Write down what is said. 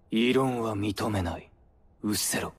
異論は認めない。失せろ。